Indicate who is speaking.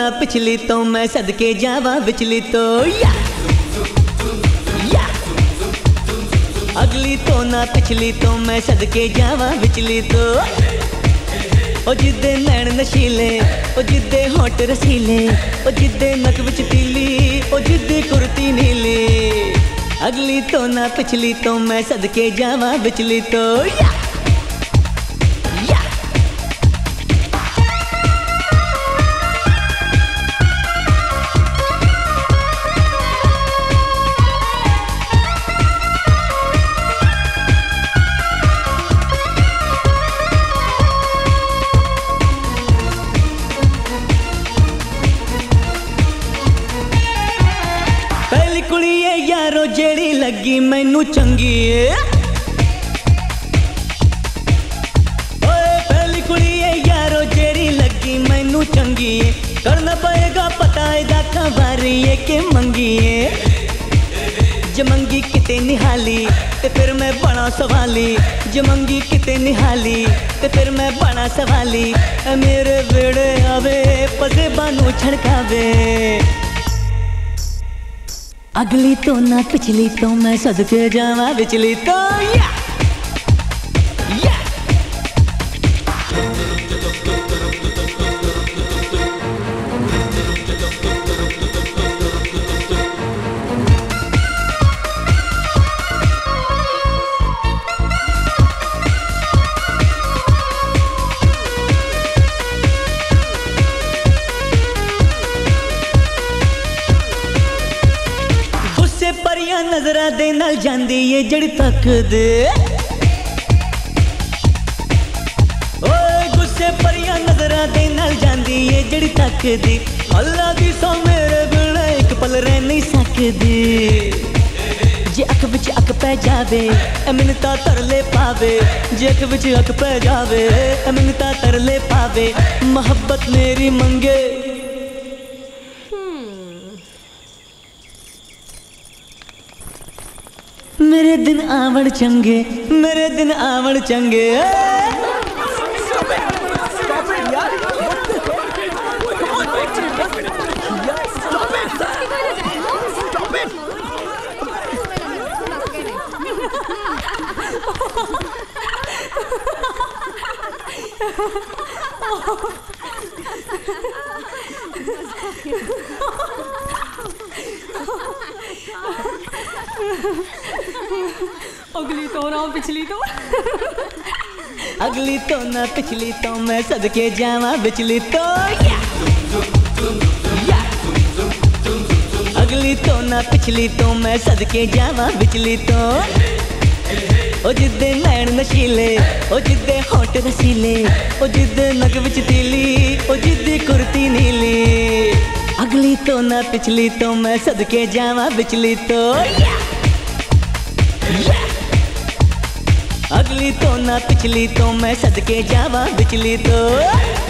Speaker 1: ना पिछली तो मैं सदके जावा बिचली तो अगली तो ना पिछली तो मैं सदके जावा बिचली तो ओ जिद्दे नैन नशीले ओ जिद्दे होठ रसीले ओ जिद्दे नक विच तीली ओ जिद्दी कुर्ती नीली अगली तो ना पिछली तो मैं सदके जावा बिचली तो कुड़िए यारो जेड़ी लगी मैनू चंगी ओए पहली कुड़िए यारो जेड़ी लगी मैनू चंगी करना पएगा पता एदा कवारी है के मंगी जे मंगी किते निहाली ते फिर मैं बना सवाली जे मंगी किते निहाली ते फिर मैं बना सवाली मेरे वेड़े आवे पसे बानू छड़कावे अगली तो ना पिछली तो मैं सदके जावा बिचली तो परियां नजरा दे नाल जांदी ये जड़ी तक दे ओए गुस्से परियां नजरा दे नाल जांदी ये जड़ी तक दी अल्लाह दी सौ मेरे बिना एक पल रह नहीं सकदी जे अख विच अख पै जावे मिन्नता तरले पावे जे अख विच अख पै जावे मिन्नता तरले पावे मोहब्बत मेरी मंगे मेरे दिन आवड़ चंगे मेरे दिन आवड़ चंगे
Speaker 2: अगली तो ना पिछली तो
Speaker 1: अगली तो ना पिछली तो मैं सदके जावा बिचली तो अगली तो ना पिछली तो मैं सदके जावा बिचली तो ओ जिद्दे नैन नशीले ओ जिद्दे होठ रसीले ओ जिद्दे नक विच तीली ओ जिद्दी कुर्ती नीली अगली तो ना पिछली तो मैं सदके जावा बिचली तो अगली तो ना पिछली तो मैं सदके जावा बिचली तो